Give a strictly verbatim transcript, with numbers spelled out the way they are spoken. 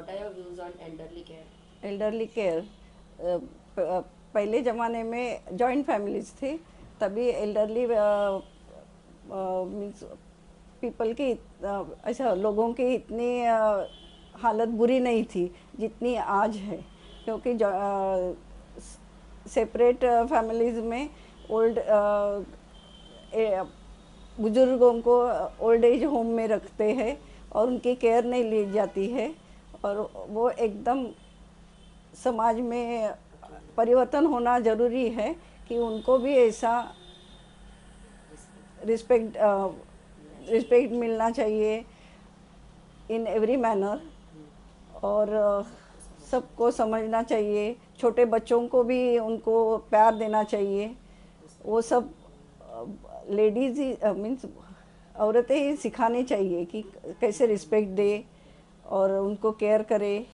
What are your views on elderly care? Elderly care, पहले ज़माने में जॉइंट फैमिलीज थी, तभी एल्डरली मीन्स पीपल की अ, अच्छा लोगों की इतनी अ, हालत बुरी नहीं थी जितनी आज है, क्योंकि सेपरेट फैमिलीज़ में ओल्ड बुज़ुर्गों को ओल्ड एज होम में रखते हैं और उनकी केयर नहीं ली जाती है, और वो एकदम समाज में परिवर्तन होना ज़रूरी है कि उनको भी ऐसा रिस्पेक्ट रिस्पेक्ट मिलना चाहिए इन एवरी मैनर, और अ, सबको समझना चाहिए, छोटे बच्चों को भी उनको प्यार देना चाहिए। वो सब लेडीज़ ही मीन्स औरतें ही सिखानी चाहिए कि कैसे रिस्पेक्ट दे और उनको केयर करे।